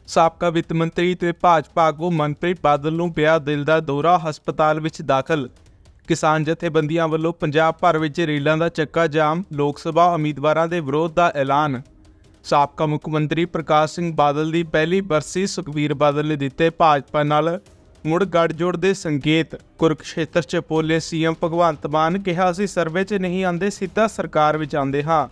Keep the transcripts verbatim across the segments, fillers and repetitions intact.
ਸਾਬਕਾ ਵਿੱਤ ਮੰਤਰੀ ਤੇ ਭਾਜਪਾ ਆਗੂ ਮਨਪ੍ਰੀਤ ਬਾਦਲ ਨੂੰ ਪਿਆ ਦਿਲ ਦਾ ਦੌਰਾ, ਹਸਪਤਾਲ ਵਿੱਚ ਦਾਖਲ। ਕਿਸਾਨ ਜਥੇਬੰਦੀਆਂ ਵੱਲੋਂ ਪੰਜਾਬ ਭਰ ਵਿੱਚ ਰੇਲਾਂ ਦਾ ਚੱਕਾ ਜਾਮ, ਲੋਕ ਸਭਾ ਉਮੀਦਵਾਰਾਂ ਦੇ ਵਿਰੋਧ ਦਾ ਐਲਾਨ। ਸਾਬਕਾ ਮੁੱਖ ਮੰਤਰੀ ਪ੍ਰਕਾਸ਼ ਸਿੰਘ ਬਾਦਲ ਦੀ ਪਹਿਲੀ ਬਰਸੀ, ਸੁਖਬੀਰ ਬਾਦਲ ਨੇ ਦਿੱਤੇ ਭਾਜਪਾ ਨਾਲ ਮੁੜ ਗੱਠਜੋੜ ਦੇ ਸੰਕੇਤ। ਕੁਰੂਕਸ਼ੇਤਰ 'ਚ ਬੋਲੇ ਸੀਐਮ ਭਗਵੰਤ ਮਾਨ, ਕਿਹਾ ਅਸੀਂ ਸਰਵੇ 'ਚ ਨਹੀਂ ਆਉਂਦੇ, ਸਿੱਧਾ ਸਰਕਾਰ ਵਿੱਚ ਆਉਂਦੇ ਹਾਂ।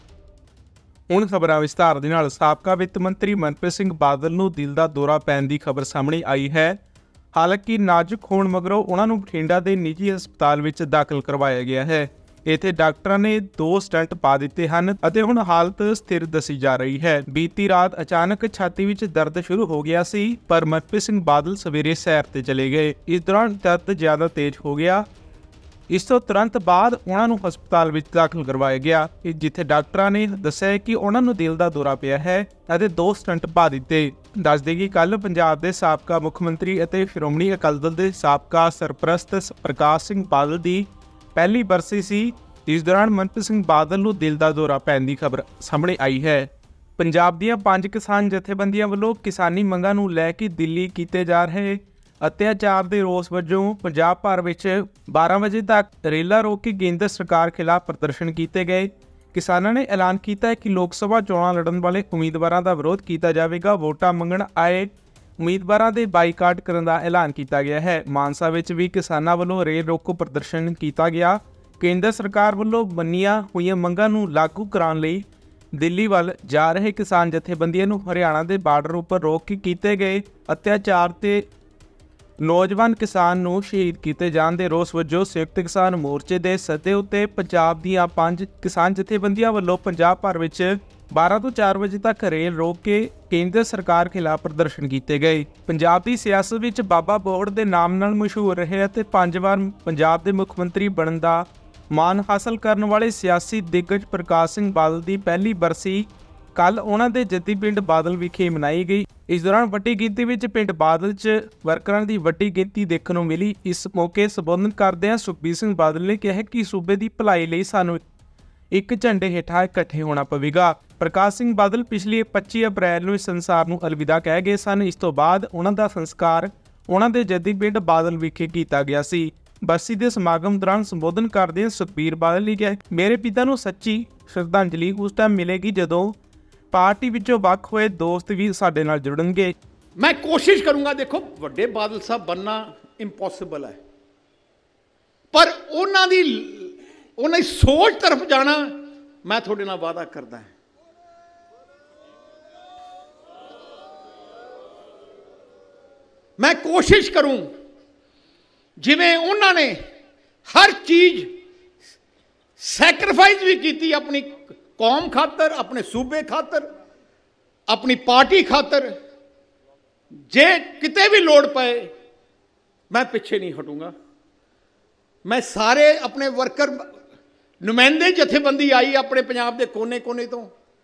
ਹੁਣ ਖਬਰਾਂ ਵਿਸਤਾਰ ਦੇ ਨਾਲ। ਸਾਬਕਾ ਵਿੱਤ ਮੰਤਰੀ ਮਨਪ੍ਰੀਤ ਸਿੰਘ ਬਾਦਲ ਨੂੰ ਦਿਲ ਦਾ ਦੌਰਾ ਪੈਣ ਦੀ ਖਬਰ ਸਾਹਮਣੇ ਆਈ ਹੈ। ਹਾਲਾਂਕਿ ਨਾਜ਼ੁਕ ਹੋਣ ਮਗਰੋਂ ਉਹਨਾਂ ਨੂੰ ਬਠਿੰਡਾ ਦੇ ਨਿੱਜੀ ਹਸਪਤਾਲ ਵਿੱਚ ਦਾਖਲ ਕਰਵਾਇਆ ਗਿਆ ਹੈ। ਇੱਥੇ ਡਾਕਟਰਾਂ ਨੇ ਦੋ ਸਟੰਟ ਪਾ ਦਿੱਤੇ ਹਨ ਅਤੇ ਹੁਣ ਹਾਲਤ ਸਥਿਰ ਦੱਸੀ ਜਾ ਰਹੀ ਹੈ। ਬੀਤੀ ਰਾਤ ਅਚਾਨਕ ਛਾਤੀ ਵਿੱਚ ਦਰਦ ਸ਼ੁਰੂ ਹੋ ਗਿਆ ਸੀ, ਪਰ ਮਨਪ੍ਰੀਤ ਸਿੰਘ ਬਾਦਲ ਸਵੇਰੇ ਸੈਰ ਤੇ ਚਲੇ ਗਏ। ਇਸ ਦੌਰਾਨ ਦਰਦ ਜ਼ਿਆਦਾ ਤੇਜ਼ ਹੋ ਗਿਆ। ਇਸ ਤੋਂ ਤੁਰੰਤ ਬਾਅਦ ਉਹਨਾਂ ਨੂੰ ਹਸਪਤਾਲ ਵਿੱਚ ਦਾਖਲ ਕਰਵਾਇਆ ਗਿਆ, ਜਿੱਥੇ ਡਾਕਟਰਾਂ ਨੇ ਦੱਸਿਆ ਕਿ ਉਹਨਾਂ ਨੂੰ ਦਿਲ ਦਾ ਦੌਰਾ ਪਿਆ ਹੈ ਅਤੇ ਦੋ ਸਟੰਟ ਪਾ ਦਿੱਤੇ। ਦੱਸਦੇ ਕਿ ਕੱਲ੍ਹ ਪੰਜਾਬ ਦੇ ਸਾਬਕਾ ਮੁੱਖ ਮੰਤਰੀ ਅਤੇ ਸ਼੍ਰੋਮਣੀ ਅਕਾਲੀ ਦਲ ਦੇ ਸਾਬਕਾ ਸਰਪ੍ਰਸਤ ਪ੍ਰਕਾਸ਼ ਸਿੰਘ ਬਾਦਲ ਦੀ ਪਹਿਲੀ ਬਰਸੀ ਸੀ। ਇਸ ਦੌਰਾਨ ਮਨਪ੍ਰੀਤ ਸਿੰਘ ਬਾਦਲ ਨੂੰ ਦਿਲ ਦਾ ਦੌਰਾ ਪੈਣ ਦੀ ਖਬਰ ਸਾਹਮਣੇ ਆਈ ਹੈ। ਪੰਜਾਬ ਦੀਆਂ ਪੰਜ ਕਿਸਾਨ ਜਥੇਬੰਦੀਆਂ ਵੱਲੋਂ ਕਿਸਾਨੀ ਮੰਗਾਂ ਨੂੰ ਲੈ ਕੇ ਦਿੱਲੀ ਕੀਤੇ ਜਾ ਰਹੇ ਅਤਿਆਚਾਰ ਦੇ ਰੋਸ ਵਜੋਂ ਪੰਜਾਬ ਭਰ ਵਿੱਚ ਬਾਰਾਂ ਵਜੇ ਤੱਕ ਰੇਲਾਂ ਰੋਕ ਕੇ ਕੇਂਦਰ ਸਰਕਾਰ ਖਿਲਾਫ ਪ੍ਰਦਰਸ਼ਨ ਕੀਤੇ ਗਏ। ਕਿਸਾਨਾਂ ਨੇ ਐਲਾਨ ਕੀਤਾ ਹੈ ਕਿ ਲੋਕ ਸਭਾ ਚੋਣਾਂ ਲੜਨ ਵਾਲੇ ਉਮੀਦਵਾਰਾਂ ਦਾ ਵਿਰੋਧ ਕੀਤਾ ਜਾਵੇਗਾ। ਵੋਟਾਂ ਮੰਗਣ ਆਏ ਉਮੀਦਵਾਰਾਂ ਦੇ ਬਾਈਕਾਟ ਕਰਨ ਦਾ ਐਲਾਨ ਕੀਤਾ ਗਿਆ ਹੈ। ਮਾਨਸਾ ਵਿੱਚ ਵੀ ਕਿਸਾਨਾਂ ਵੱਲੋਂ ਰੇਲ ਰੋਕੋ ਪ੍ਰਦਰਸ਼ਨ ਕੀਤਾ ਗਿਆ। ਕੇਂਦਰ ਸਰਕਾਰ ਵੱਲੋਂ ਮੰਨੀਆਂ ਹੋਈਆਂ ਮੰਗਾਂ ਨੂੰ ਲਾਗੂ ਕਰਾਉਣ ਲਈ ਦਿੱਲੀ ਵੱਲ ਜਾ ਰਹੇ ਕਿਸਾਨ ਜਥੇਬੰਦੀਆਂ ਨੂੰ ਹਰਿਆਣਾ ਦੇ ਬਾਰਡਰ ਉੱਪਰ ਰੋਕ ਕੇ ਕੀਤੇ ਗਏ ਅਤਿਆਚਾਰ ਤੇ ਨੌਜਵਾਨ ਕਿਸਾਨ ਨੂੰ ਸ਼ਹੀਦ ਕੀਤੇ ਜਾਣ ਦੇ ਰੋਸ ਵਜੋਂ ਸੰਯੁਕਤ ਕਿਸਾਨ ਮੋਰਚੇ ਦੇ ਸੱਦੇ ਉੱਤੇ ਪੰਜਾਬ ਦੀਆਂ ਪੰਜ ਕਿਸਾਨ ਜਥੇਬੰਦੀਆਂ ਵੱਲੋਂ ਪੰਜਾਬ ਭਰ ਵਿੱਚ ਬਾਰਾਂ ਤੋਂ ਚਾਰ ਵਜੇ ਤੱਕ ਰੇਲ ਰੋਕ ਕੇ ਕੇਂਦਰ ਸਰਕਾਰ ਖਿਲਾਫ ਪ੍ਰਦਰਸ਼ਨ ਕੀਤੇ ਗਏ। ਪੰਜਾਬ ਦੀ ਸਿਆਸਤ ਵਿੱਚ ਬਾਬਾ ਬੋੜ ਦੇ ਨਾਮ ਨਾਲ ਮਸ਼ਹੂਰ ਰਹੇ ਅਤੇ ਪੰਜ ਵਾਰ ਪੰਜਾਬ ਦੇ ਮੁੱਖ ਮੰਤਰੀ ਬਣਨ ਦਾ ਮਾਣ ਹਾਸਲ ਕਰਨ ਵਾਲੇ ਸਿਆਸੀ ਦਿੱਗਜ ਪ੍ਰਕਾਸ਼ ਸਿੰਘ ਬਾਦਲ ਦੀ ਪਹਿਲੀ ਬਰਸੀ ਕੱਲ੍ਹ ਉਹਨਾਂ ਦੇ ਜੱਦੀ ਪਿੰਡ ਬਾਦਲ ਵਿਖੇ ਮਨਾਈ ਗਈ। ਇਸ ਦੌਰਾਨ ਵੱਡੀ ਗਿਣਤੀ ਵਿੱਚ ਪਿੰਡ ਬਾਦਲ 'ਚ ਵਰਕਰਾਂ ਦੀ ਵੱਡੀ ਗਿਣਤੀ ਦੇਖਣ ਨੂੰ ਮਿਲੀ। ਇਸ ਮੌਕੇ ਸੰਬੋਧਨ ਕਰਦਿਆਂ ਸੁਖਬੀਰ ਸਿੰਘ ਬਾਦਲ ਨੇ ਕਿਹਾ ਕਿ ਸੂਬੇ ਦੀ ਭਲਾਈ ਲਈ ਸਾਨੂੰ ਇੱਕ ਝੰਡੇ ਹੇਠਾਂ ਇਕੱਠੇ ਹੋਣਾ ਪਵੇਗਾ। ਪ੍ਰਕਾਸ਼ ਸਿੰਘ ਬਾਦਲ ਪਿਛਲੀ ਪੱਚੀ ਅਪ੍ਰੈਲ ਨੂੰ ਇਸ ਸੰਸਾਰ ਨੂੰ ਅਲਵਿਦਾ ਕਹਿ ਗਏ ਸਨ। ਇਸ ਤੋਂ ਬਾਅਦ ਉਹਨਾਂ ਦਾ ਸੰਸਕਾਰ ਉਹਨਾਂ ਦੇ ਜੱਦੀ ਪਿੰਡ ਬਾਦਲ ਵਿਖੇ ਕੀਤਾ ਗਿਆ ਸੀ। ਬਰਸੀ ਦੇ ਸਮਾਗਮ ਦੌਰਾਨ ਸੰਬੋਧਨ ਕਰਦਿਆਂ ਸੁਖਬੀਰ ਬਾਦਲ ਨੇ ਕਿਹਾ, ਮੇਰੇ ਪਿਤਾ ਨੂੰ ਸੱਚੀ ਸ਼ਰਧਾਂਜਲੀ ਉਸ ਟਾਈਮ ਮਿਲੇਗੀ ਜਦੋਂ ਪਾਰਟੀ ਵਿੱਚੋਂ ਵੱਖ ਹੋਏ ਦੋਸਤ ਵੀ ਸਾਡੇ ਨਾਲ ਜੁੜਨਗੇ। ਮੈਂ ਕੋਸ਼ਿਸ਼ ਕਰੂੰਗਾ, ਦੇਖੋ ਵੱਡੇ ਬਾਦਲ ਸਾਹਿਬ ਬਣਨਾ ਇੰਪੋਸੀਬਲ ਹੈ, ਪਰ ਉਹਨਾਂ ਦੀ ਉਹਨਾਂ ਦੀ ਸੋਚ ਤਰਫ ਜਾਣਾ ਮੈਂ ਤੁਹਾਡੇ ਨਾਲ ਵਾਅਦਾ ਕਰਦਾ ਹਾਂ। ਮੈਂ ਕੋਸ਼ਿਸ਼ ਕਰੂੰ ਜਿਵੇਂ ਉਹਨਾਂ ਨੇ ਹਰ ਚੀਜ਼ ਸੈਕਰੀਫਾਈਸ ਵੀ ਕੀਤੀ ਆਪਣੀ ਕੌਮ ਖਾਤਰ, ਆਪਣੇ ਸੂਬੇ ਖਾਤਰ, ਆਪਣੀ ਪਾਰਟੀ ਖਾਤਰ। ਜੇ ਕਿਤੇ ਵੀ ਲੋੜ ਪਏ ਮੈਂ ਪਿੱਛੇ ਨਹੀਂ ਹਟੂੰਗਾ। ਮੈਂ ਸਾਰੇ ਆਪਣੇ ਵਰਕਰ ਨੁਮਾਇੰਦੇ ਜਥੇਬੰਦੀ ਆਈ ਆਪਣੇ ਪੰਜਾਬ ਦੇ ਕੋਨੇ-ਕੋਨੇ ਤੋਂ,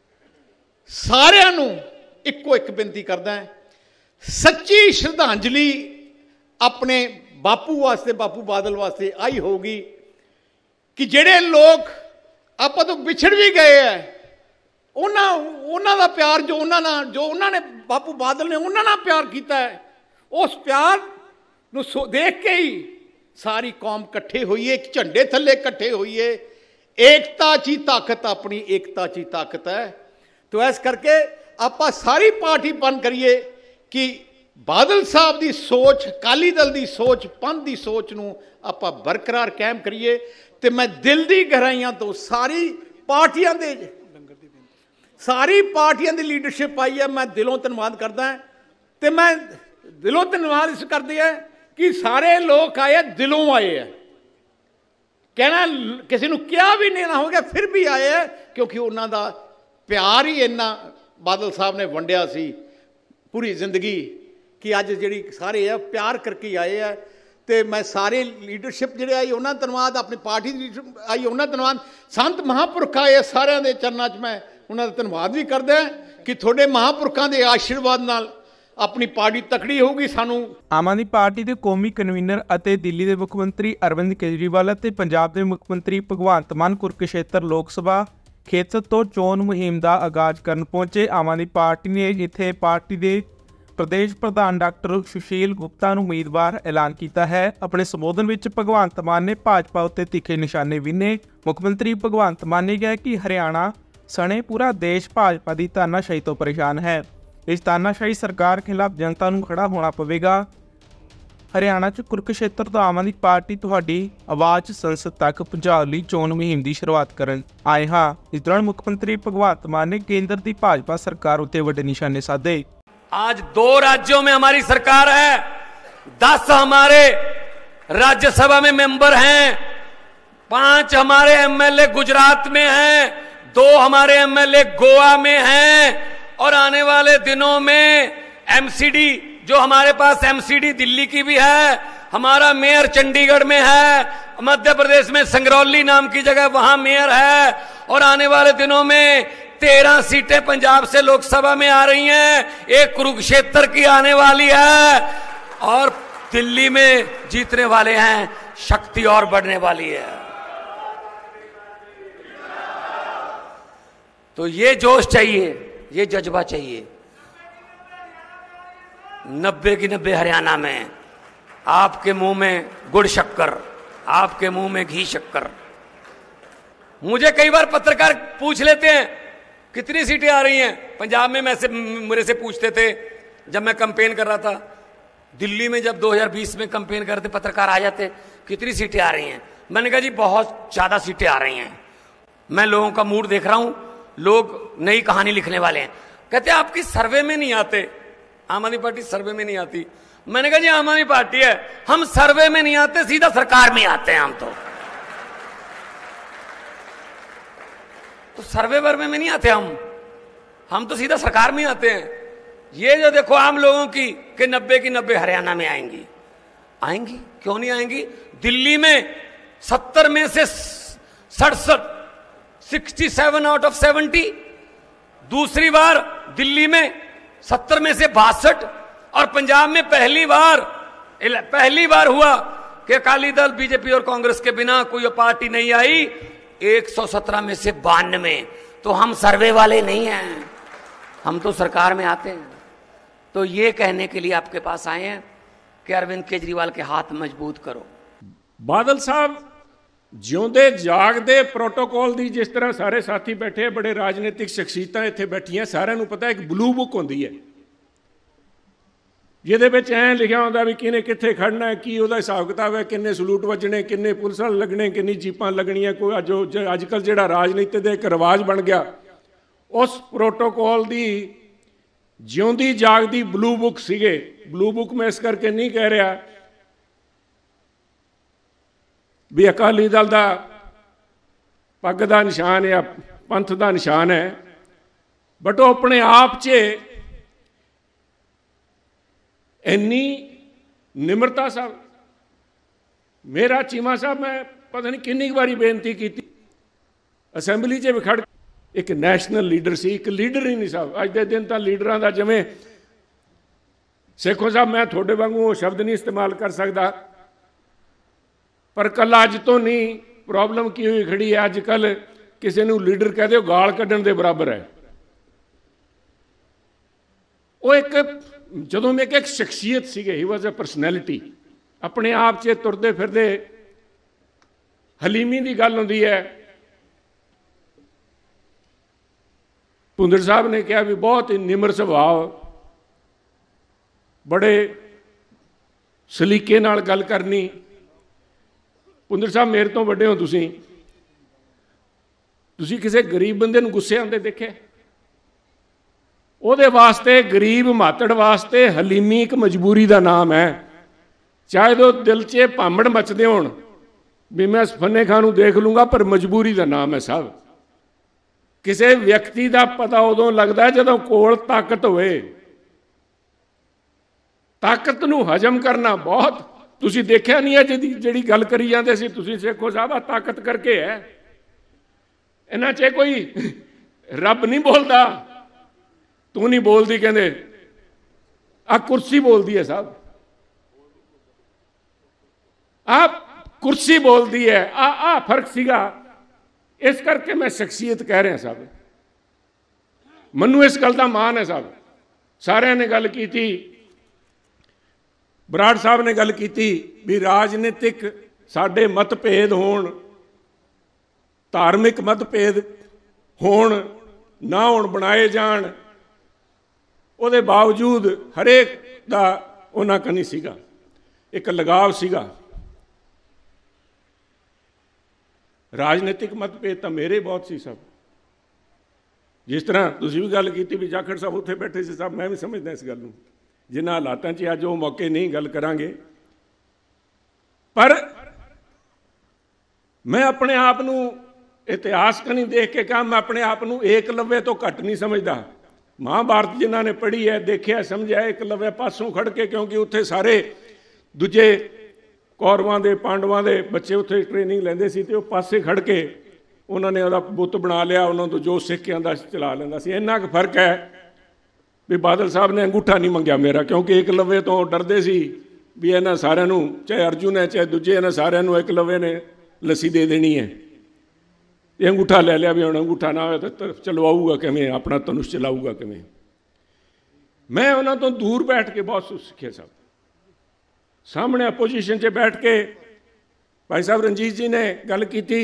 ਸਾਰਿਆਂ ਨੂੰ ਇੱਕੋ ਇੱਕ ਬੇਨਤੀ ਕਰਦਾ ਹਾਂ, ਸੱਚੀ ਸ਼ਰਧਾਂਜਲੀ ਆਪਣੇ ਬਾਪੂ ਵਾਸਤੇ, ਬਾਪੂ ਬਾਦਲ ਵਾਸਤੇ ਆਈ ਹੋਊਗੀ ਕਿ ਜਿਹੜੇ ਲੋਕ ਆਪਾਂ ਤੋਂ ਵਿਛੜ ਵੀ ਗਏ ਹੈ, ਉਹਨਾਂ ਉਹਨਾਂ ਦਾ ਪਿਆਰ ਜੋ ਉਹਨਾਂ ਨਾਲ ਜੋ ਉਹਨਾਂ ਨੇ ਬਾਪੂ ਬਾਦਲ ਨੇ ਉਹਨਾਂ ਨਾਲ ਪਿਆਰ ਕੀਤਾ ਹੈ, ਉਸ ਪਿਆਰ ਨੂੰ ਦੇਖ ਕੇ ਹੀ ਸਾਰੀ ਕੌਮ ਇਕੱਠੇ ਹੋਈਏ, ਇੱਕ ਝੰਡੇ ਥੱਲੇ ਇਕੱਠੇ ਹੋਈਏ। ਏਕਤਾ 'ਚ ਹੀ ਤਾਕਤ, ਆਪਣੀ ਏਕਤਾ 'ਚ ਹੀ ਤਾਕਤ ਹੈ। ਤੋ ਇਸ ਕਰਕੇ ਆਪਾਂ ਸਾਰੀ ਪਾਰਟੀ ਬੰਦ ਕਰੀਏ ਕਿ ਬਾਦਲ ਸਾਹਿਬ ਦੀ ਸੋਚ, ਅਕਾਲੀ ਦਲ ਦੀ ਸੋਚ, ਪੰਥ ਦੀ ਸੋਚ ਨੂੰ ਆਪਾਂ ਬਰਕਰਾਰ ਕਾਇਮ ਕਰੀਏ। ਤੇ ਮੈਂ ਦਿਲ ਦੀ ਗਹਿਰਾਈਆਂ ਤੋਂ ਸਾਰੀ ਪਾਰਟੀਆਂ ਦੇ ਸਾਰੀ ਪਾਰਟੀਆਂ ਦੀ ਲੀਡਰਸ਼ਿਪ ਆਈ ਹੈ, ਮੈਂ ਦਿਲੋਂ ਧੰਨਵਾਦ ਕਰਦਾ। ਤੇ ਮੈਂ ਦਿਲੋਂ ਧੰਨਵਾਦ ਇਸ ਕਰਦੇ ਆ ਕਿ ਸਾਰੇ ਲੋਕ ਆਏ, ਦਿਲੋਂ ਆਏ ਹੈ। ਕਹਿਣਾ ਕਿਸੇ ਨੂੰ ਕਿਹਾ ਵੀ ਨਹੀਂ ਨਾ ਹੋ ਗਿਆ, ਫਿਰ ਵੀ ਆਏ ਹੈ, ਕਿਉਂਕਿ ਉਹਨਾਂ ਦਾ ਪਿਆਰ ਹੀ ਇੰਨਾ ਬਾਦਲ ਸਾਹਿਬ ਨੇ ਵੰਡਿਆ ਸੀ ਪੂਰੀ ਜ਼ਿੰਦਗੀ ਕਿ ਅੱਜ ਜਿਹੜੀ ਸਾਰੇ ਆ ਪਿਆਰ ਕਰਕੇ ਆਏ ਆ। ਤੇ ਮੈਂ ਸਾਰੇ ਲੀਡਰਸ਼ਿਪ ਜਿਹੜੇ ਆਈ ਉਹਨਾਂ ਦਾ ਧੰਨਵਾਦ, ਆਪਣੀ ਪਾਰਟੀ ਦੀ ਲੀਡਰਸ਼ਿਪ ਆਈ ਉਹਨਾਂ ਦਾ ਧੰਨਵਾਦ, ਸੰਤ ਮਹਾਂਪੁਰਖ ਆਏ ਸਾਰਿਆਂ ਦੇ ਚਰਨਾਂ 'ਚ ਮੈਂ ਉਹਨਾਂ ਦਾ ਧੰਨਵਾਦ ਵੀ ਕਰਦਾ ਕਿ ਤੁਹਾਡੇ ਮਹਾਂਪੁਰਖਾਂ ਦੇ ਆਸ਼ੀਰਵਾਦ ਨਾਲ ਆਪਣੀ ਪਾਰਟੀ ਤਕੜੀ ਹੋਊਗੀ। ਸਾਨੂੰ ਆਮ ਆਦਮੀ ਪਾਰਟੀ ਦੇ ਕੌਮੀ ਕਨਵੀਨਰ ਅਤੇ ਦਿੱਲੀ ਦੇ ਮੁੱਖ ਮੰਤਰੀ ਅਰਵਿੰਦ ਕੇਜਰੀਵਾਲ ਅਤੇ ਪੰਜਾਬ ਦੇ ਮੁੱਖ ਮੰਤਰੀ ਭਗਵੰਤ ਮਾਨ ਕੁਰੂਕਸ਼ੇਤਰ ਲੋਕ ਸਭਾ ਖੇਤਰ ਤੋਂ ਚੋਣ ਮੁਹਿੰਮ ਦਾ ਆਗਾਜ਼ ਕਰਨ ਪਹੁੰਚੇ। ਆਮ ਆਦਮੀ ਪਾਰਟੀ ਨੇ ਇੱਥੇ ਪਾਰਟੀ ਦੇ प्रदेश प्रधान डॉक्टर सुशील गुप्ता ਨੂੰ ਉਮੀਦਵਾਰ ਐਲਾਨ ਕੀਤਾ ਹੈ। ਆਪਣੇ ਸੰਬੋਧਨ ਵਿੱਚ ਭਗਵੰਤ ਮਾਨ ਨੇ ਭਾਜਪਾ ਉੱਤੇ ਤਿੱਖੇ ਨਿਸ਼ਾਨੇ ਵਿੰਨੇ। ਮੁੱਖ ਮੰਤਰੀ ਭਗਵੰਤ ਮਾਨ ਨੇ ਕਿਹਾ ਕਿ ਹਰਿਆਣਾ ਸਣੇ ਪੂਰਾ ਦੇਸ਼ ਭਾਜਪਾ ਦੀ ਤਾਨਾਸ਼ਾਹੀ ਤੋਂ ਪਰੇਸ਼ਾਨ ਹੈ। ਇਸ ਤਾਨਾਸ਼ਾਹੀ ਸਰਕਾਰ ਖਿਲਾਫ ਜਨਤਾ ਨੂੰ ਖੜਾ ਹੋਣਾ ਪਵੇਗਾ। ਹਰਿਆਣਾ 'ਚ ਕੁਰੂਕਸ਼ੇਤਰ ਤੋਂ ਆਮ ਆਦਮੀ ਪਾਰਟੀ ਤੁਹਾਡੀ ਆਵਾਜ਼ ਸੰਸਦ ਤੱਕ ਪਹੁੰਚਾਉਣ ਲਈ ਚੋਣ ਮੁਹਿੰਮ ਦੀ ਸ਼ੁਰੂਆਤ ਕਰਨ ਆਏ ਹਾਂ। ਇਸ ਦੌਰਾਨ ਮੁੱਖ ਮੰਤਰੀ ਭਗਵੰਤ मान ने केंद्र की भाजपा सरकार उत्ते वड्डे निशाने साधे। आज दो राज्यों में हमारी सरकार है, दस हमारे राज्यसभा में मेंबर हैं, पांच हमारे एमएलए गुजरात में हैं, दो हमारे एमएलए गोवा में हैं और आने वाले दिनों में एमसीडी जो हमारे पास एमसीडी दिल्ली की भी है, हमारा मेयर चंडीगढ़ में है, मध्य प्रदेश में संगरौली नाम की जगह वहां मेयर है और आने वाले दिनों में तेरह सीटें पंजाब से लोकसभा में आ रही हैं, एक कुरुक्षेत्र की आने वाली है और दिल्ली में जीतने वाले हैं। शक्ति और बढ़ने वाली है। तो ये जोश चाहिए, ये जज्बा चाहिए। नब्बे की नब्बे हरियाणा में आपके मुंह में गुड़ शक्कर, आपके मुंह में घी शक्कर। मुझे कई बार पत्रकार पूछ लेते हैं कितनी सीटें आ रही हैं पंजाब में। मैं से मेरे से पूछते थे जब मैं कैंपेन कर रहा था, दिल्ली में जब दो हज़ार बीस में कैंपेन करते पत्रकार आ जाते कितनी सीटें आ रही हैं। मैंने कहा जी बहुत ज्यादा सीटें आ रही हैं। मैं लोगों का मूड देख रहा हूं, लोग नई कहानी लिखने वाले हैं। कहते हैं आपकी सर्वे में नहीं आते, आम आदमी पार्टी सर्वे में नहीं आती। मैंने कहा जी आम आदमी पार्टी है, हम सर्वे में नहीं आते, सीधा सरकार में आते हैं। हम तो तो सर्वे वर्वे में नहीं आते, हम हम तो सीधा सरकार में आते हैं। ये जो देखो आम लोगों की कि नब्बे की नब्बे हरियाणा में आएंगी, आएंगी क्यों नहीं आएंगी। दिल्ली में सत्तर में से सड़सठ sixty seven out of seventy. दूसरी बार दिल्ली में सत्तर में से बासठ और पंजाब में पहली बार पहली बार हुआ कि अकाली दल बीजेपी और कांग्रेस के बिना कोई पार्टी नहीं आई, एक सौ सत्रह में से बानवे। तो हम सर्वे वाले नहीं हैं, हम तो सरकार में आते हैं। तो ये कहने के लिए आपके पास आए हैं कि अरविंद केजरीवाल के हाथ मजबूत करो। बादल साहब ਜਿਉਂਦੇ ਜਾਗਦੇ ਪ੍ਰੋਟੋਕਾਲ ਦੀ ਜਿਸ ਤਰ੍ਹਾਂ ਸਾਰੇ ਸਾਥੀ ਬੈਠੇ, ਬੜੇ ਰਾਜਨੀਤਿਕ ਸ਼ਖਸੀਅਤਾਂ ਇੱਥੇ ਬੈਠੀਆਂ, ਸਾਰਿਆਂ ਨੂੰ ਪਤਾ ਇੱਕ ਬਲੂ ਬੁੱਕ ਹੁੰਦੀ ਹੈ ਜਿਹਦੇ ਵਿੱਚ ਐਂ ਲਿਖਿਆ ਹੁੰਦਾ ਵੀ ਕਿਹਨੇ ਕਿੱਥੇ ਖੜਨਾ ਹੈ, ਕੀ ਉਹਦਾ ਹਿਸਾਬ ਕਿਤਾਬ ਹੈ, ਕਿੰਨੇ ਸਲੂਟ ਵੱਜਣੇ, ਕਿੰਨੇ ਪੁਲਿਸ ਵਾਲੇ ਲੱਗਣੇ, ਕਿੰਨੀ ਜੀਪਾਂ ਲੱਗਣੀਆਂ। ਕੋਈ ਅੱਜ ਅੱਜ ਕੱਲ੍ਹ ਜਿਹੜਾ ਰਾਜਨੀਤੀ ਦਾ ਇੱਕ ਰਿਵਾਜ ਬਣ ਗਿਆ, ਉਸ ਪ੍ਰੋਟੋਕਾਲ ਦੀ ਜਿਉਂਦੀ ਜਾਗਦੀ ਬਲੂ ਬੁੱਕ ਸੀਗੇ। ਬਲੂ ਬੁੱਕ ਮੈਂ ਇਸ ਕਰਕੇ ਨਹੀਂ ਕਹਿ ਰਿਹਾ ਵੀ ਅਕਾਲੀ ਦਲ ਦਾ ਪੱਗ ਦਾ ਨਿਸ਼ਾਨ ਜਾਂ ਪੰਥ ਦਾ ਨਿਸ਼ਾਨ ਹੈ, ਬਟ ਉਹ ਆਪਣੇ ਆਪ 'ਚ ਇੰਨੀ ਨਿਮਰਤਾ। ਸਾਹਿਬ ਮੇਰਾ ਚੀਮਾ ਸਾਹਿਬ, ਮੈਂ ਪਤਾ ਨਹੀਂ ਕਿੰਨੀ ਵਾਰੀ ਬੇਨਤੀ ਕੀਤੀ ਅਸੈਂਬਲੀ 'ਚ ਵੀ ਖੜ, ਇੱਕ ਨੈਸ਼ਨਲ ਲੀਡਰ ਸੀ, ਇੱਕ ਲੀਡਰ ਹੀ ਨਹੀਂ ਸਾਹਿਬ। ਅੱਜ ਦੇ ਦਿਨ ਤਾਂ ਲੀਡਰਾਂ ਦਾ ਜਿਵੇਂ ਸੇਖੋ ਸਾਹਿਬ, ਮੈਂ ਤੁਹਾਡੇ ਵਾਂਗੂ ਉਹ ਸ਼ਬਦ ਨਹੀਂ ਇਸਤੇਮਾਲ ਕਰ ਸਕਦਾ, पर कल अज तो नहीं प्रॉब्लम की हुई खड़ी है। अज कल किसी को लीडर कह दो गाल कढ़न के बराबर है। वो एक जो में एक शख्सियत सी, ही वॉज ए परसनैलिटी। अपने आप से तुरते फिरते हलीमी की गल होंदी है। भुंदड़ साहब ने कहा भी बहुत ही निमर सुभाव, बड़े सलीके नाल गल करनी। भुंदड़ साहब मेरे तो वड्डे हो, तुसी तुसी किसी गरीब बंदे नूं गुस्से आंदे देखे? ਉਹਦੇ ਵਾਸਤੇ गरीब मातड़ वास्ते हलीमी एक मजबूरी का नाम है। चाहे तो दिल च भामड़ मचते होण भी मैं फन्ने खां नूं देख लूँगा, पर मजबूरी का नाम है साहब। किसी व्यक्ति का पता उदों लगता है जदों कोल ताकत होए। ताकत नूं हजम करना बहुत, तुसी देखिया नहीं है जी जिहड़ी गल करी जांदे सी तुसी सेखो साहब, आ ताकत करके है। इन्हां च कोई रब नहीं बोलता, तू नहीं बोलती, कहंदे आ कुर्सी बोलती है साहब, आ कुर्सी बोलती है। आ आ फर्क सीगा, इस करके मैं शख्सियत कह रहा साहब। मनु इस गल का मान है साहब ਸਾਰਿਆਂ ਨੇ ਗੱਲ ਕੀਤੀ, ਬਰਾੜ ਸਾਹਿਬ ਨੇ ਗੱਲ ਕੀਤੀ ਵੀ ਰਾਜਨੀਤਿਕ ਸਾਡੇ ਮਤਭੇਦ ਹੋਣ, ਧਾਰਮਿਕ ਮਤਭੇਦ ਹੋਣ ਨਾ ਹੋਣ, ਬਣਾਏ ਜਾਣ, ਉਹਦੇ ਬਾਵਜੂਦ ਹਰੇਕ ਦਾ ਉਹਨਾਂ ਕਨੀ ਸੀਗਾ ਇੱਕ ਲਗਾਵ ਸੀਗਾ। ਰਾਜਨੀਤਿਕ ਮਤਭੇਦ ਤਾਂ ਮੇਰੇ ਬਹੁਤ ਸੀ ਸਭ। ਜਿਸ ਤਰ੍ਹਾਂ ਤੁਸੀਂ ਵੀ ਗੱਲ ਕੀਤੀ ਵੀ ਜਾਖੜ ਸਾਹਿਬ ਉੱਥੇ ਬੈਠੇ ਸੀ ਸਭ, ਮੈਂ ਵੀ ਸਮਝਦਾ ਇਸ ਗੱਲ ਨੂੰ। ਜਿਨ੍ਹਾਂ ਹਾਲਾਤਾਂ 'ਚ ਅੱਜ ਉਹ ਮੌਕੇ ਨਹੀਂ ਗੱਲ ਕਰਾਂਗੇ, ਪਰ ਮੈਂ ਆਪਣੇ ਆਪ ਨੂੰ ਇਤਿਹਾਸ ਕਨੀ ਦੇਖ ਕੇ ਕਹਾਂ, ਮੈਂ ਆਪਣੇ ਆਪ ਨੂੰ ਏਕਲਵਯ ਤੋਂ ਘੱਟ ਨਹੀਂ ਸਮਝਦਾ। ਮਹਾਂਭਾਰਤ ਜਿਨ੍ਹਾਂ ਨੇ ਪੜ੍ਹੀ ਹੈ, ਦੇਖਿਆ, ਸਮਝਿਆ, ਏਕਲਵਯ ਪਾਸੋਂ ਖੜ ਕੇ, ਕਿਉਂਕਿ ਉੱਥੇ ਸਾਰੇ ਦੂਜੇ ਕੌਰਵਾਂ ਦੇ ਪਾਂਡਵਾਂ ਦੇ ਬੱਚੇ ਉੱਥੇ ਟ੍ਰੇਨਿੰਗ ਲੈਂਦੇ ਸੀ, ਅਤੇ ਉਹ ਪਾਸੇ ਖੜ ਕੇ ਉਹਨਾਂ ਨੇ ਉਹਦਾ ਬੁੱਤ ਬਣਾ ਲਿਆ, ਉਹਨਾਂ ਤੋਂ ਜੋ ਸਿੱਖ ਕੇ ਆਉਂਦਾ ਸੀ ਚਲਾ ਲੈਂਦਾ ਸੀ। ਇੰਨਾ ਕੁ ਫਰਕ ਹੈ ਵੀ ਬਾਦਲ ਸਾਹਿਬ ਨੇ ਅੰਗੂਠਾ ਨਹੀਂ ਮੰਗਿਆ ਮੇਰਾ, ਕਿਉਂਕਿ ਏਕਲਵਯ ਤੋਂ ਡਰਦੇ ਸੀ ਵੀ ਇਹਨਾਂ ਸਾਰਿਆਂ ਨੂੰ, ਚਾਹੇ ਅਰਜੁਨ ਹੈ ਚਾਹੇ ਦੂਜੇ, ਇਹਨਾਂ ਸਾਰਿਆਂ ਨੂੰ ਏਕਲਵਯ ਨੇ ਲੱਸੀ ਦੇ ਦੇਣੀ ਹੈ। ਇਹ ਅੰਗੂਠਾ ਲੈ ਲਿਆ ਵੀ ਹੁਣ ਅੰਗੂਠਾ ਨਾ ਹੋਵੇ ਤਾਂ ਚਲਵਾਊਗਾ ਕਿਵੇਂ, ਆਪਣਾ ਧਨੁਸ਼ ਚਲਾਊਗਾ ਕਿਵੇਂ। ਮੈਂ ਉਹਨਾਂ ਤੋਂ ਦੂਰ ਬੈਠ ਕੇ ਬਹੁਤ ਕੁਛ ਸਿੱਖਿਆ ਸਭ। ਸਾਹਮਣੇ ਅਪੋਜੀਸ਼ਨ 'ਚ ਬੈਠ ਕੇ ਭਾਈ ਸਾਹਿਬ ਰਣਜੀਤ ਜੀ ਨੇ ਗੱਲ ਕੀਤੀ,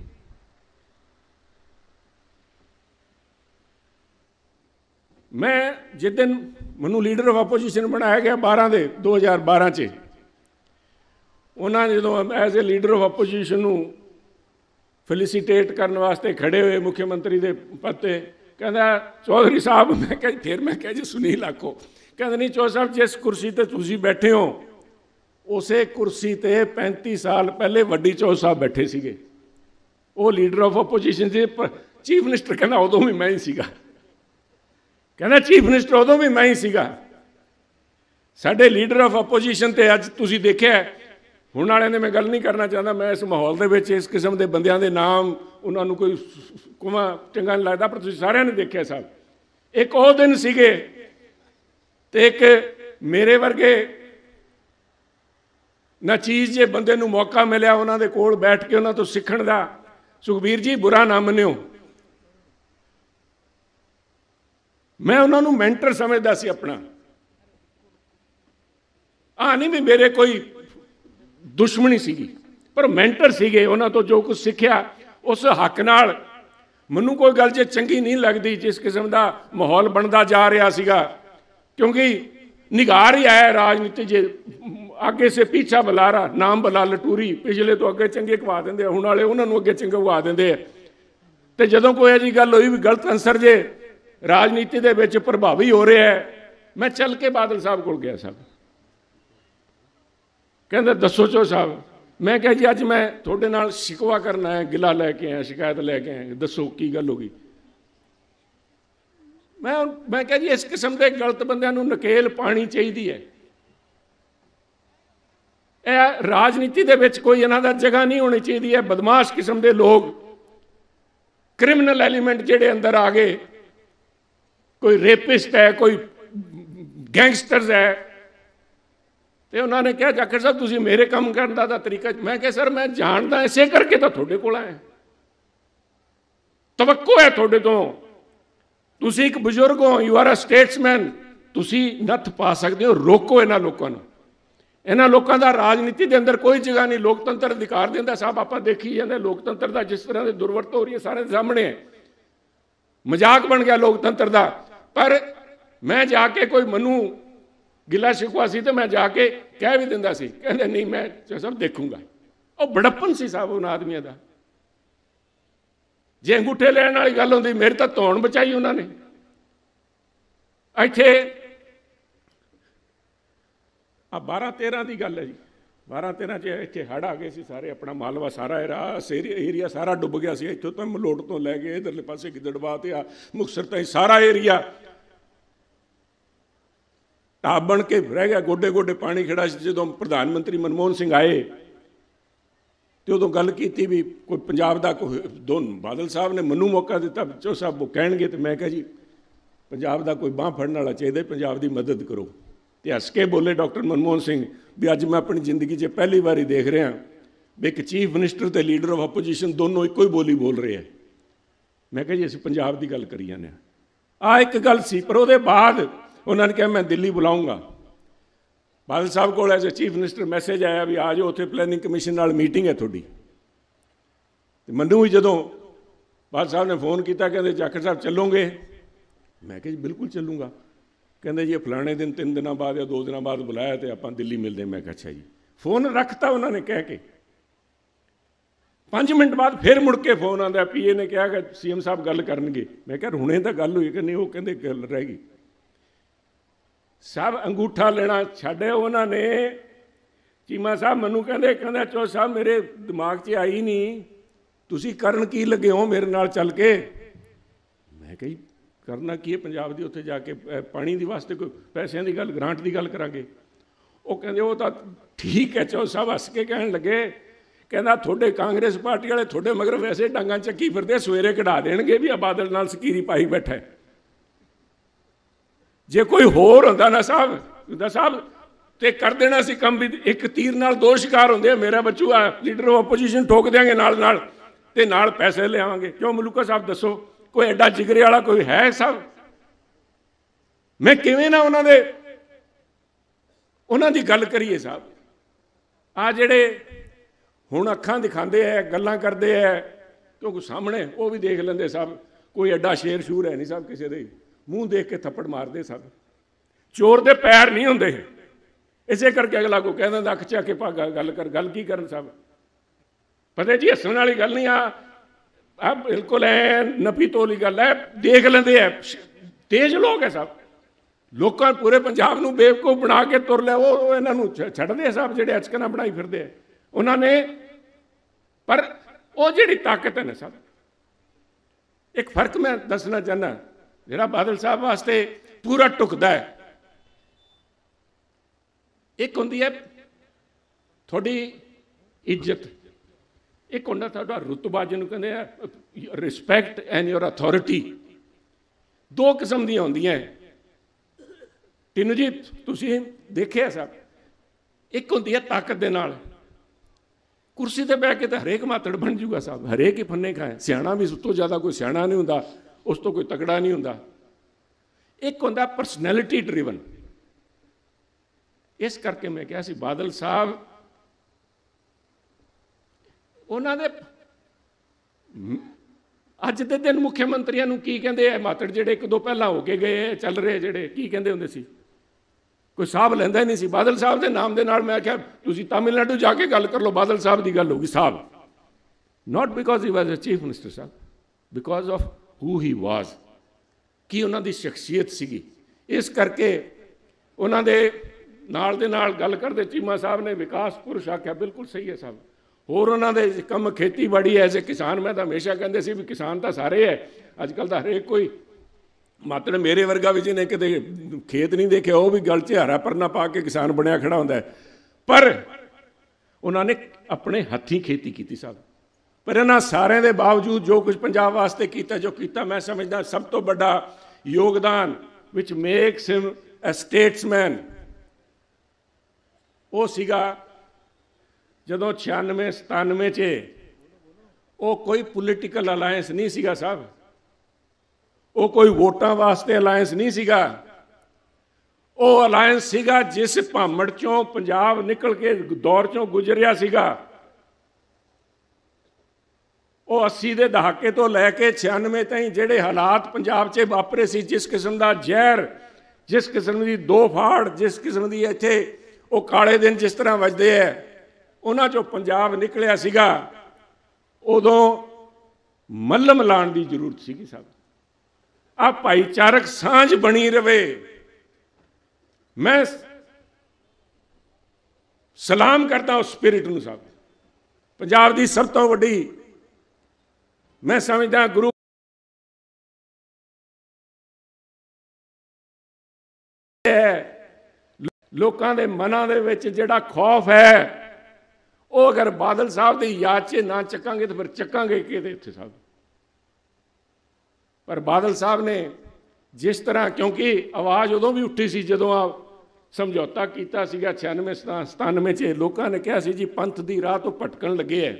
ਮੈਂ ਜਿਸ ਦਿਨ ਮੈਨੂੰ ਲੀਡਰ ਆਫ ਆਪੋਜੀਸ਼ਨ ਬਣਾਇਆ ਗਿਆ ਬਾਰਾਂ ਦੇ ਦੋ ਹਜ਼ਾਰ ਬਾਰਾਂ 'ਚ, ਉਹਨਾਂ ਨੇ ਜਦੋਂ as a leader of opposition ਨੂੰ ਫੈਲੀਸੀਟੇਟ ਕਰਨ ਵਾਸਤੇ ਖੜੇ ਹੋਏ ਮੁੱਖ ਮੰਤਰੀ ਦੇ ਪਦ 'ਤੇ, ਕਹਿੰਦਾ ਚੌਧਰੀ ਸਾਹਿਬ, ਮੈਂ ਕਿਹਾ ਫਿਰ ਮੈਂ ਕਿਹਾ ਜੀ ਸੁਨੀਲ ਆਖੋ, ਕਹਿੰਦੇ ਨਹੀਂ ਚੌਧਰੀ ਸਾਹਿਬ, ਜਿਸ ਕੁਰਸੀ 'ਤੇ ਤੁਸੀਂ ਬੈਠੇ ਹੋ ਉਸੇ ਕੁਰਸੀ 'ਤੇ ਪੈਂਤੀ ਸਾਲ ਪਹਿਲੇ ਵੱਡੀ ਚੌਧਰੀ ਸਾਹਿਬ ਬੈਠੇ ਸੀਗੇ। ਉਹ ਲੀਡਰ ਆਫ ਆਪੋਜੀਸ਼ਨ ਸੀ, ਚੀਫ ਮਿਨਿਸਟਰ ਕਹਿੰਦਾ ਉਦੋਂ ਵੀ ਮੈਂ ਹੀ ਸੀਗਾ, ਕਹਿੰਦਾ ਚੀਫ ਮਿਨਿਸਟਰ ਉਦੋਂ ਵੀ ਮੈਂ ਹੀ ਸੀਗਾ। ਸਾਡੇ ਲੀਡਰ ਆਫ ਆਪੋਜੀਸ਼ਨ 'ਤੇ ਅੱਜ ਤੁਸੀਂ ਦੇਖਿਆ, ਹੁਣ ਵਾਲਿਆਂ ਨੇ, ਮੈਂ ਗੱਲ ਨਹੀਂ ਕਰਨਾ ਚਾਹੁੰਦਾ, ਮੈਂ ਇਸ ਮਾਹੌਲ ਦੇ ਵਿੱਚ ਇਸ ਕਿਸਮ ਦੇ ਬੰਦਿਆਂ ਦੇ ਨਾਮ ਉਹਨਾਂ ਨੂੰ ਕੋਈ ਕੁਮਾ ਚੰਗਾ ਨਹੀਂ ਲੱਗਦਾ, ਪਰ ਤੁਸੀਂ ਸਾਰਿਆਂ ਨੇ ਦੇਖਿਆ ਸਾਹਿਬ, ਇੱਕ ਉਹ ਦਿਨ ਸੀਗੇ ਤੇ ਇੱਕ ਮੇਰੇ ਵਰਗੇ ਨਾ ਚੀਜ਼ ਜੇ ਬੰਦੇ ਨੂੰ ਮੌਕਾ ਮਿਲਿਆ ਉਹਨਾਂ ਦੇ ਕੋਲ ਬੈਠ ਕੇ ਉਹਨਾਂ ਤੋਂ ਸਿੱਖਣ ਦਾ। ਸੁਖਬੀਰ ਜੀ ਬੁਰਾ ਨਾ ਮੰਨਿਓ, ਮੈਂ ਉਹਨਾਂ ਨੂੰ ਮੈਂਟਰ ਸਮਝਦਾ ਸੀ ਆਪਣਾ। ਆ ਨਹੀਂ ਵੀ ਮੇਰੇ ਕੋਈ ਦੁਸ਼ਮਣੀ ਸੀਗੀ, ਪਰ ਮੈਂਟਰ ਸੀਗੇ। ਉਹਨਾਂ ਤੋਂ ਜੋ ਕੁਝ ਸਿੱਖਿਆ ਉਸ ਹੱਕ ਨਾਲ ਮੈਨੂੰ ਕੋਈ ਗੱਲ ਜੇ ਚੰਗੀ ਨਹੀਂ ਲੱਗਦੀ, ਜਿਸ ਕਿਸਮ ਦਾ ਮਾਹੌਲ ਬਣਦਾ ਜਾ ਰਿਹਾ ਸੀਗਾ, ਕਿਉਂਕਿ ਨਿਗਾਰ ਹੀ ਆਇਆ ਰਾਜਨੀਤੀ, ਜੇ ਅੱਗੇ ਸੇ ਪੀਛਾ ਬੁਲਾਰਾ ਨਾਮ ਬੁਲਾ ਲਟੂਰੀ, ਪਿਛਲੇ ਤੋਂ ਅੱਗੇ ਚੰਗੇ ਕਵਾ ਦਿੰਦੇ, ਹੁਣ ਵਾਲੇ ਉਹਨਾਂ ਨੂੰ ਅੱਗੇ ਚੰਗੇ ਕਵਾ ਦਿੰਦੇ ਆ। ਤੇ ਜਦੋਂ ਕੋਈ ਅਜਿਹੀ ਗੱਲ ਹੋਈ ਵੀ ਗਲਤ ਅਨਸਰ ਜੇ ਰਾਜਨੀਤੀ ਦੇ ਵਿੱਚ ਪ੍ਰਭਾਵੀ ਹੋ ਰਿਹਾ ਹੈ, ਮੈਂ ਚੱਲ ਕੇ ਬਾਦਲ ਸਾਹਿਬ ਕੋਲ ਗਿਆ ਸਾਹਿਬ, ਕਹਿੰਦਾ ਦੱਸੋ ਚੋ ਸਾਹਿਬ। ਮੈਂ ਕਿਹਾ ਜੀ ਅੱਜ ਮੈਂ ਤੁਹਾਡੇ ਨਾਲ ਸ਼ਿਕਵਾ ਕਰਨਾ ਹੈ, ਗਿਲਾ ਲੈ ਕੇ ਆਇਆ, ਸ਼ਿਕਾਇਤ ਲੈ ਕੇ ਆਇਆ, ਦੱਸੋ ਕੀ ਗੱਲ ਹੋ ਗਈ। ਮੈਂ ਮੈਂ ਕਿਹਾ ਜੀ ਇਸ ਕਿਸਮ ਦੇ ਗਲਤ ਬੰਦਿਆਂ ਨੂੰ ਨਕੇਲ ਪਾਣੀ ਚਾਹੀਦੀ ਹੈ। ਇਹ ਰਾਜਨੀਤੀ ਦੇ ਵਿੱਚ ਕੋਈ ਇਹਨਾਂ ਦਾ ਜਗ੍ਹਾ ਨਹੀਂ ਹੋਣੀ ਚਾਹੀਦੀ ਹੈ। ਬਦਮਾਸ਼ ਕਿਸਮ ਦੇ ਲੋਕ, ਕ੍ਰਿਮੀਨਲ ਐਲੀਮੈਂਟ ਜਿਹੜੇ ਅੰਦਰ ਆ ਗਏ, ਕੋਈ ਰੇਪਿਸਟ ਹੈ, ਕੋਈ ਗੈਂਗਸਟਰਸ ਹੈ, ਤੇ ਉਹਨਾਂ ਨੇ ਕਿਹਾ ਜਾਖੜ ਸਾਹਿਬ ਤੁਸੀਂ ਮੇਰੇ ਕੰਮ ਕਰਨ ਦਾ ਤਾਂ ਤਰੀਕਾ। ਮੈਂ ਕਿਹਾ ਸਰ ਮੈਂ ਜਾਣਦਾ, ਇਸੇ ਕਰਕੇ ਤਾਂ ਤੁਹਾਡੇ ਕੋਲ ਆਇਆ, ਤਵੱਕੋ ਹੈ ਤੁਹਾਡੇ ਤੋਂ, ਤੁਸੀਂ ਇੱਕ ਬਜ਼ੁਰਗ ਹੋ, ਯੂ ਆਰ ਅ ਸਟੇਟਸਮੈਨ, ਤੁਸੀਂ ਨੱਥ ਪਾ ਸਕਦੇ ਹੋ। ਰੋਕੋ ਇਹਨਾਂ ਲੋਕਾਂ ਨੂੰ, ਇਹਨਾਂ ਲੋਕਾਂ ਦਾ ਰਾਜਨੀਤੀ ਦੇ ਅੰਦਰ ਕੋਈ ਜਗ੍ਹਾ ਨਹੀਂ। ਲੋਕਤੰਤਰ ਅਧਿਕਾਰ ਦਿੰਦਾ ਸਾਹਿਬ, ਆਪਾਂ ਦੇਖੀ ਜਾਂਦੇ ਲੋਕਤੰਤਰ ਦਾ ਜਿਸ ਤਰ੍ਹਾਂ ਦੀ ਦੁਰਵਰਤੋਂ ਹੋ ਰਹੀ ਹੈ ਸਾਰੇ ਦੇ ਸਾਹਮਣੇ ਹੈ, ਮਜ਼ਾਕ ਬਣ ਗਿਆ ਲੋਕਤੰਤਰ ਦਾ। ਪਰ ਮੈਂ ਜਾ ਕੇ ਕੋਈ ਮੈਨੂੰ ਗਿਲਾ ਸ਼ਿਕਵਾ ਸੀ ਤੇ ਮੈਂ ਜਾ ਕੇ ਕਹਿ ਵੀ ਦਿੰਦਾ ਸੀ, ਕਹਿੰਦੇ ਨਹੀਂ ਮੈਂ ਸਭ ਦੇਖੂੰਗਾ। ਉਹ ਬੜੱਪਨ ਸੀ ਸਾਹਿਬ ਉਹਨਾਂ ਆਦਮੀਆਂ ਦਾ। ਜੇ ਅੰਗੂਠੇ ਲੈਣ ਵਾਲੀ ਗੱਲ ਹੁੰਦੀ, ਮੇਰੇ ਤਾਂ ਧੌਣ ਬਚਾਈ ਉਹਨਾਂ ਨੇ। ਇੱਥੇ ਆ ਬਾਰਾਂ ਤੇਰਾਂ ਦੀ ਗੱਲ ਹੈ ਜੀ, ਬਾਰਾਂ ਤੇਰਾਂ 'ਚ ਇੱਥੇ ਹੜ੍ਹ ਆ ਗਏ ਸੀ ਸਾਰੇ, ਆਪਣਾ ਮਾਲਵਾ ਸਾਰਾ ਏਰੀਆ ਸਾਰਾ ਡੁੱਬ ਗਿਆ ਸੀ। ਇੱਥੋਂ ਤਾਂ ਮਲੋਟ ਤੋਂ ਲੈ ਕੇ ਇੱਧਰਲੇ ਪਾਸੇ ਗਿੱਦੜਬਾਹ ਤੇ ਆ ਮੁਕਤਸਰ ਤਾਈਂ ਸਾਰਾ ਏਰੀਆ ਢਾਬ ਬਣ ਕੇ ਰਹਿ ਗਿਆ, ਗੋਡੇ ਗੋਡੇ ਪਾਣੀ ਖੜਾ ਸੀ। ਜਦੋਂ ਪ੍ਰਧਾਨ ਮੰਤਰੀ ਮਨਮੋਹਨ ਸਿੰਘ ਆਏ ਤੇ ਉਦੋਂ ਗੱਲ ਕੀਤੀ ਵੀ ਕੋਈ ਪੰਜਾਬ ਦਾ ਕੋਈ ਦੋ, ਬਾਦਲ ਸਾਹਿਬ ਨੇ ਮੈਨੂੰ ਮੌਕਾ ਦਿੱਤਾ, ਚੋ ਸਾਹਿਬ ਉਹ ਕਹਿਣਗੇ, ਤੇ ਮੈਂ ਕਿਹਾ ਜੀ ਪੰਜਾਬ ਦਾ ਕੋਈ ਬਾਂਹ ਫੜਨ ਵਾਲਾ ਚਾਹੀਦਾ, ਪੰਜਾਬ ਦੀ ਮਦਦ ਕਰੋ। ਤੇ ਹੱਸ ਕੇ ਬੋਲੇ ਡਾਕਟਰ ਮਨਮੋਹਨ ਸਿੰਘ ਵੀ ਅੱਜ ਮੈਂ ਆਪਣੀ ਜ਼ਿੰਦਗੀ 'ਚ ਪਹਿਲੀ ਵਾਰੀ ਦੇਖ ਰਿਹਾ ਵੀ ਇੱਕ ਚੀਫ ਮਿਨਿਸਟਰ ਤੇ ਲੀਡਰ ਆਫ ਆਪੋਜੀਸ਼ਨ ਦੋਨੋਂ ਇੱਕੋ ਹੀ ਬੋਲੀ ਬੋਲ ਰਹੇ ਆ। ਮੈਂ ਕਿਹਾ ਜੀ ਅਸੀਂ ਪੰਜਾਬ ਦੀ ਗੱਲ ਕਰੀ ਜਾਂਦੇ ਹਾਂ। ਆਹ ਇੱਕ ਗੱਲ ਸੀ, ਪਰ ਉਹਦੇ ਬਾਅਦ उन्होंने कहा मैं दिल्ली बुलाऊंगा। बादल साहब को as a chief minister message आया भी आ जाओ, उत्थे प्लैनिंग कमीशन नाल मीटिंग है थोड़ी। तो मैनू भी जदों बादल साहब ने फोन किया, कहते जाखड़ साहब चलोगे? मैं कहा जी बिल्कुल चलूँगा। कहते जी फलाने दिन तीन दिनों बाद या दो दिनों बाद बुलाया तो आप दिल्ली मिलते। मैं कहा अच्छा जी। फोन रखता उन्होंने कह के, पाँच मिनट बाद फिर मुड़ के फोन आता, पी ए ने कहा कि सी एम साहब गल करनगे। मैं कहा हुणे तो गल हुई कि नहीं? वो कहते गल रह गई। सब अंगूठा लेना छड्डे उन्होंने। चीमा साहब मैनू कहते कहते चो साहब मेरे दिमाग 'च आई नहीं, तुसी करन की लगे हो मेरे नाल चल के? मैं कही करना की है पंजाब की, उत्थे जाके पानी की वास्ते कोई पैसों की गल, ग्रांट की गल करांगे? वो कहते वो तो ठीक है। चो साहब हस के कहन लगे, कहना थोड़े कांग्रेस पार्टी वाले थोड़े मगर वैसे डांगा चक्की फिरते, सवेरे कढ़ा देणगे भी आ बादल नाल सकीरी पाई बैठा है। जे कोई होर होंदा ना साहब हुंदा साहब ते कर देना सी कम भी। एक तीर नाल दो शिकार होंदे। मेरा बच्चू आ लीडर ऑफ ओपोजिशन ठोक देंगे नाल नाल ते नाल पैसे ले आवांगे। क्यों मलूका साहब दसो, कोई एडा जिगरे वाला कोई है साहब? मैं किवें ना उन्हां दे उन्हां दी गल करिए साहब। आ जिहड़े हुण अखां दिखांदे है, गल्लां करदे है, क्योंकि सामने वो भी देख लेंदे साहब। कोई एडा शेर शूर है नहीं साहब, किसी दे मूँह देख के थप्पड़ मारदे साहब। चोर दे पैर नहीं होंदे, इसे करके अगला को कह दिंदा अख चा के भागा गल कर। गल की करन साहब? पता जी हसन वाली गल नहीं। आ आ बिल्कुल है नपी तोली गल है, देख लेंदे है। तेज लोग है साहब, लोगों पूरे पंजाब नूं बेवकूफ बना के तुर लिया। वो इन्हां नूं छड्डदे साहब जिहड़े अचकना बनाई फिरदे है उन्होंने। पर वो जिहड़ी ताकत है ना साहब, एक फर्क मैं दसना चाहना, जिहड़ा बादल साहब वास्ते पूरा टुकदा है। एक होंदी है थोड़ी इज्जत, एक होंदा तुहाडा रुतबा, जिन्हों कहते हैं रिस्पैक्ट एंड योर अथॉरिटी। दो किस्म दी होंदियां। तीनों जी तुसीं देखिया साहब। एक होंदी है ताकत दे नाल, कुर्सी ते बैठ के तो हरेक मातड़ बन जूगा साहब, हरेक ही फन्ने खाए। सियाणा भी सब तो ज़्यादा कोई सियाणा नहीं होंदा, उस तो कोई तगड़ा नहीं होंदा। एक होंदा परसनैलिटी ड्रिवन। इस करके मैं कहा सी बादल साहब उन्होंने अज दे दिन मुख्यमंत्रियों नूं की कहंदे है, मातड़ जिहड़े एक दो पहला हो के गए चल रहे जिहड़े की कहंदे हुंदे सी, कोई साहब लैंदा ही नहीं सी। बादल साहब के नाम के नाल मैं आख्या तुसीं तमिलनाडु जाके गल कर लो, बादल साहब की गल होगी साहब। Not because he was a chief minister साहब, because of who he was, की उन्हों की शख्सियत सीगी। इस करके उन्होंने नाल दे नाल गल करते चीमा साहब ने विकास पुरुष आख्या, बिल्कुल सही है साहब। होर उन्होंने कम खेतीबाड़ी है, एज ए किसान मैं तो हमेशा कहते सी भी किसान तो सारे है, अजकल तो हरेक कोई मात्र मेरे वर्गा भी जिन्हें किते खेत नहीं देखे वो भी गल च हरा परना पा के किसान बनया खड़ा होंदा है। पर उन्होंने अपने हथी खेती की साहब। पर इन्होंने सारे के बावजूद जो कुछ पंजाब वास्ते किया, जो किया, मैं समझदा सब तो बड़ा योगदान which makes him a statesman वो सीगा जदों छियानवे सतानवे च वो कोई पोलिटिकल अलायंस नहीं सीगा साहब, वो कोई वोटां वास्ते अलायंस नहीं सीगा। वो अलायंस सीगा जिस भामड़ चों पंजाब निकल के दौर चों गुजरिया सीगा। वो अस्सी के दहाके तो लैके छियानवे ताईं जिहड़े हालात पंजाब च वापरे सी, जिस किस्म का जहर, जिस किस्म की दो फाड़, जिस किस्म की इत्थे वो काले दिन जिस तरह वजदे है, उन्हां चों पंजाब निकलिया सीगा। उदों मल्लम लाण की जरूरत सीगी साहब। आ भाईचारक सांझ बनी रहे। मैं सलाम करता उस स्पिरिट नूं साहब। पंजाब की सब तो वड्डी मैं समझदा गुरु है। लोकां दे मनां दे विच जिहड़ा खौफ है वो अगर बादल साहब की याद च ना चकांगे तो फिर चकांगे किहदे इत्थे साहब। पर बादल साहब ने जिस तरह, क्योंकि आवाज़ उदों भी उठी सी जदों आ समझौता किया सीगा छियानवे सतानवे च, लोगों ने कहा सी जी पंथ की राह तो भटकन लगे है,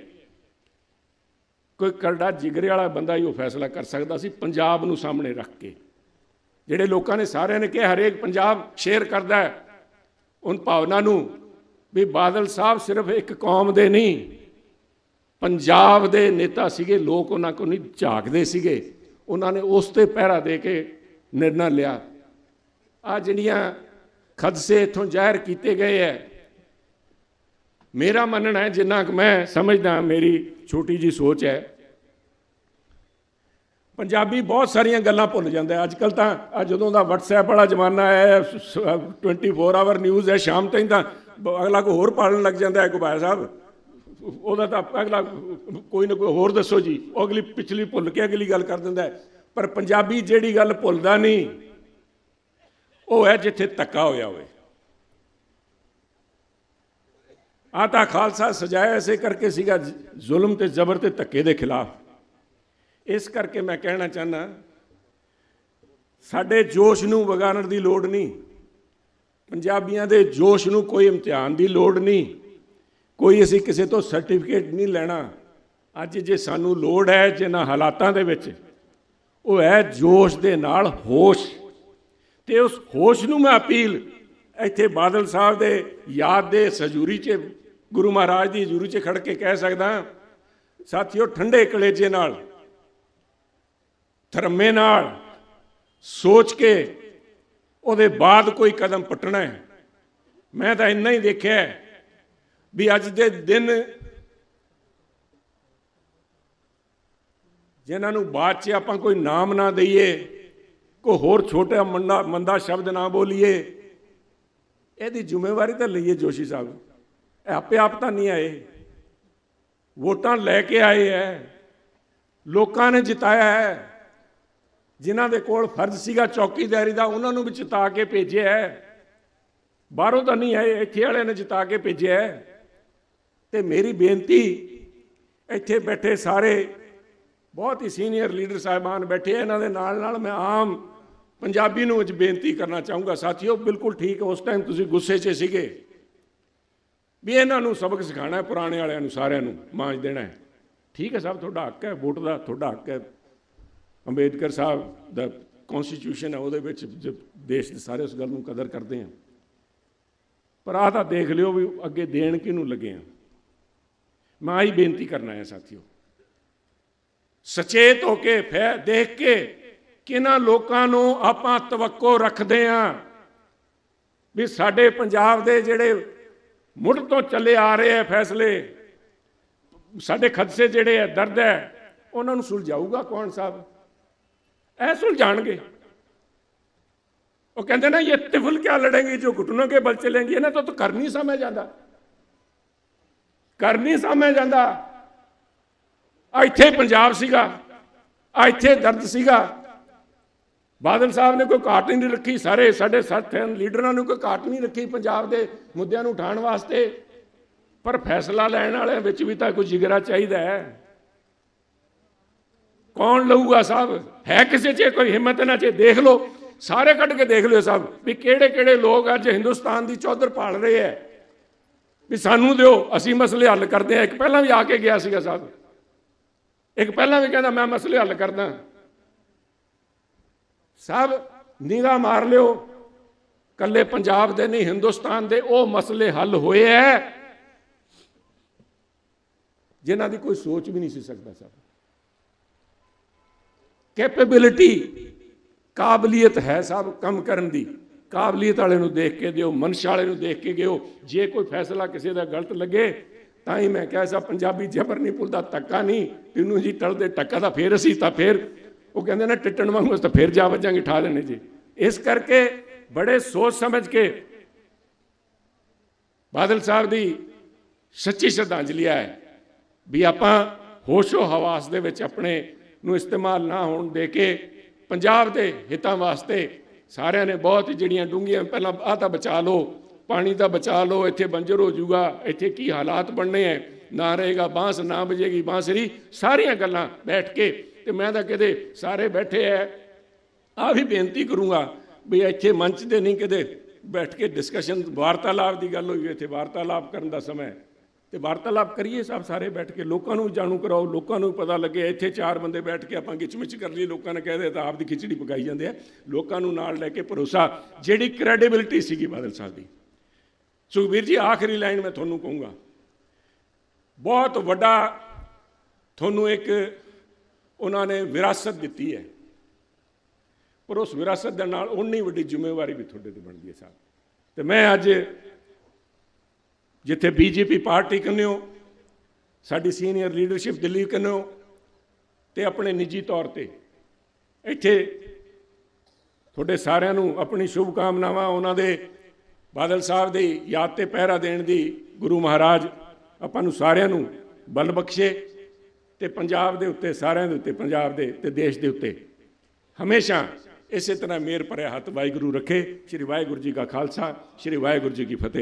कोई करड़ा जिगरे वाला बंदा ही वो फैसला कर सकता सी पंजाब नूं सामने रख के। ਜਿਹੜੇ ਲੋਕਾਂ ਨੇ ਸਾਰਿਆਂ ਨੇ ਕਿਹਾ ਹਰੇਕ ਪੰਜਾਬ ਸ਼ੇਅਰ ਕਰਦਾ ਹੈ उन भावना नूं भी बादल साहब सिर्फ एक कौम दे नहीं पंजाब दे नेता सीगे, लोग उन्हां को नहीं झाकदे सीगे, उन्होंने उस ते पहरा दे के निर्णय लिया। आ जिहड़ियां खदसे इत्थों जाहिर किए गए है, मेरा मनना है जिन्ना कि मैं समझदा, मेरी छोटी जी सोच है, पंजाबी बहुत सारिया गल्लां भुल जाता है। अजकल तो आ जदों दा वट्सएप वाला जमाना है, ट्वेंटी फोर आवर न्यूज़ है, शाम तक तो अगला कोई होर पालन लग जाता है कि भाई साहब ਉਹਦਾ ਤਾਂ अगला कोई ना कोई होर दसो जी, वो अगली पिछली भुल के अगली गल कर दिंदा है। पर पंजाबी जिहड़ी गल भुलदा नहीं वो है जिथे धक्का होया होवे। आ तां खालसा सजाया इसे करके सीगा जुल्म ते जबर ते धक्के दे खिलाफ। इस करके मैं कहना चाहना साडे जोश नूं विगाड़न दी लोड़ नहीं, पंजाबियां दे जोश नूं कोई इम्तिहान दी लोड़ नहीं, कोई असीं किसी तो सर्टिफिकेट नहीं लेना। अज जे सानूं लोड़ है जिन्हां हालातां दे विच वो है जोश दे नाल होश, ते उस होश नूं मैं अपील इत्थे बादल साहब दे याद दे हजूरी च, गुरु महाराज दी हजूरी च खड़ के कह सकदा, साथियों ठंडे कलेजे नाल धर्मे नाल सोच के उहदे बाद कोई कदम पुट्टना है। मैं तो इन्ना ही देखिया भी अज दे दिन जिन्होंने बाद च आपां कोई नाम ना दईए, कोई होर छोटा मंदा मंदा शब्द ना बोलीए, इहदी जिम्मेवारी तो लईए जोशी साहब। आपे आप तो नहीं आए, वोटां लैके आए है, लोगों ने जिताया है, जिन्हां दे कोल फर्ज सीगा चौकीदारी का उन्होंने भी जिता के भेजे है, बाहरों तो नहीं आए, इत्थे वाले ने जिता के भेजे है। तो मेरी बेनती इत्थे बैठे सारे बहुत ही सीनियर लीडर साहिबान बैठे, इन्हां दे नाल नाल मैं आम पंजाबी नूं बेनती करना चाहूँगा, साथियों बिल्कुल ठीक है उस टाइम तुसीं गुस्से च सीगे भी इन्हां नूं सबक सिखाना है, पुराने वालियां नूं सारियां नूं मांज देना है। ठीक है साहब, तुहाडा हक है, वोट का तुहाडा हक है, अंबेडकर साहब दा कॉन्स्टिट्यूशन है, वो देश के सारे उस गल नूं कदर करते हैं। पर आ तां देख लियो भी अगे देण किहनूं लगे हैं। मैं आई बेनती करना है साथियों, सचेत होके फिर देख के किन्हां लोकां नूं आपां तवक्को रखदे हां भी साडे पंजाब दे जिहड़े मुड़ तो चले आ रहे हैं फैसले, साडे खदसे जिहड़े है, दर्द है, उन्हां नूं सुलझाऊगा कौन साहब? ऐ सुलझाणगे। वो कहते ना ये तिफल क्या लड़ेंगे जो घुटनों के बल चलेंगे, इन्हें तो, तो कर नहीं समझ आता, कर नहीं समझ आता। आ इत्थे पंजाब सीगा, आ इत्थे दर्द सीगा, बादल साहब ने कोई घाट नहीं रखी, सारे साढ़े साथ लीडरां ने कोई घाट नहीं रखी पंजाब के मुद्दों नूं उठाउण वास्ते। पर फैसला लैण वाले विच भी तो कोई जिगरा चाहिए है। कौन लऊगा साहब? है किसी च कोई हिम्मत ना चे? देख लो, सारे कट के देख लो साहब भी किहड़े किहड़े लोग अज हिंदुस्तान की चौधर पाल रहे हैं भी सानू दिओ, असीं मसले हल करते हैं। एक पहला भी आके गया सीगा साहब, एक पहला भी कहता मैं मसले हल करदा। साहब निगाह मार लिओ, कल्ले पंजाब दे नहीं हिंदुस्तान दे वो मसले हल होए है जिन्हां दी कोई सोच भी नहीं सी सकदा साहब। कैपेबिलिटी, काबलियत है साहब कम करन दी, काबलियत वाले नूं देख के दिओ, मनशा वाले नूं देख के गिओ। जे कोई फैसला किसी का गलत लगे तां ही मैं कहा साहब पंजाबी जबर नहीं भुलदा, धक्का नहीं तीनों जी टलदे, टक्का तो फिर असी तो फिर वो कहते ना टिट्टण वांगू तो फिर जा वजांगे ठा देने जी। इस करके बड़े सोच समझ के बादल साहब की सच्ची श्रद्धांजलि है भी आपां होशो हवास दे विच अपने नूं इस्तेमाल ना होण दे के पंजाब दे हितां वास्ते सारिਆਂ ने बहुत जिहड़ियां डूंघियां पहला आ तां बचा लो, पानी का बचा लो, इत्थे बंजर हो जूगा, इत्थे की हालात बनने हैं, ना रहेगा बांस, ना बजेगी बांसुरी, सारियां गल्लां बैठ के ते मैं तां कहदे सारे बैठे है। आ भी बेनती करूँगा भी इत्थे मंच ते नहीं कहदे बैठ के डिस्कशन वार्तालाप की गल होई, इत्थे वार्तालाप करन दा समय ਤੇ ਵਾਰਤਾਲਾਪ ਕਰੀਏ ਸਭ ਸਾਰੇ ਬੈਠ ਕੇ, ਲੋਕਾਂ ਨੂੰ ਜਾਣੂ ਕਰਾਓ, ਲੋਕਾਂ ਨੂੰ ਪਤਾ ਲੱਗੇ। ਇੱਥੇ ਚਾਰ ਬੰਦੇ ਬੈਠ ਕੇ ਆਪਾਂ ਗਿਚਮਿਚ ਕਰ ਲਈ, ਲੋਕਾਂ ਨੇ ਕਹਦੇ ਤਾਂ ਆਪ ਦੀ ਖਿਚੜੀ ਪਕਾਈ ਜਾਂਦੇ ਆ। ਲੋਕਾਂ ਨੂੰ ਨਾਲ ਲੈ ਕੇ ਭਰੋਸਾ, ਜਿਹੜੀ ਕ੍ਰੈਡੀਬਿਲਿਟੀ ਸੀਗੀ ਬਾਦਲ ਸਾਹਿਬ ਦੀ। ਸੁਖਬੀਰ ਜੀ, ਆਖਰੀ ਲਾਈਨ ਮੈਂ ਤੁਹਾਨੂੰ ਕਹੂੰਗਾ, ਬਹੁਤ ਵੱਡਾ ਤੁਹਾਨੂੰ ਇੱਕ ਉਹਨਾਂ ਨੇ ਵਿਰਾਸਤ ਦਿੱਤੀ ਹੈ, ਪਰ ਉਸ ਵਿਰਾਸਤ ਦੇ ਨਾਲ ਉਨੀ ਵੱਡੀ ਜ਼ਿੰਮੇਵਾਰੀ ਵੀ ਤੁਹਾਡੇ 'ਤੇ ਬਣਦੀ ਹੈ ਸਾਹਿਬ। ਤੇ ਮੈਂ ਅੱਜ ਜਿੱਥੇ ਬੀਜੇਪੀ ਪਾਰਟੀ ਕੰਨਿਓ, ਸਾਡੀ ਸੀਨੀਅਰ ਲੀਡਰਸ਼ਿਪ ਦਿੱਲੀ ਕੰਨਿਓ, ਤੇ ਆਪਣੇ ਨਿੱਜੀ ਤੌਰ 'ਤੇ ਇੱਥੇ ਤੁਹਾਡੇ ਸਾਰਿਆਂ ਨੂੰ ਆਪਣੀ ਸ਼ੁਭ ਕਾਮਨਾਵਾਂ, ਉਹਨਾਂ ਦੇ ਬਾਦਲ ਸਾਹਿਬ ਦੀ ਯਾਦ 'ਤੇ ਪਹਿਰਾ ਦੇਣ ਦੀ ਗੁਰੂ ਮਹਾਰਾਜ ਆਪਾਂ ਨੂੰ ਸਾਰਿਆਂ ਨੂੰ ਬਲ ਬਖਸ਼ੇ, ਤੇ ਪੰਜਾਬ ਦੇ ਉੱਤੇ, ਸਾਰਿਆਂ ਦੇ ਉੱਤੇ, ਪੰਜਾਬ ਦੇ ਤੇ ਦੇਸ਼ ਦੇ ਉੱਤੇ ਹਮੇਸ਼ਾ ਇਸੇ ਤਰ੍ਹਾਂ ਮਿਹਰ ਭਰਿਆ ਹੱਥ ਵਾਹਿਗੁਰੂ ਰੱਖੇ। ਸ਼੍ਰੀ ਵਾਹਿਗੁਰੂ ਜੀ ਕਾ ਖਾਲਸਾ, ਸ਼੍ਰੀ ਵਾਹਿਗੁਰੂ ਜੀ ਕੀ ਫਤਿਹ।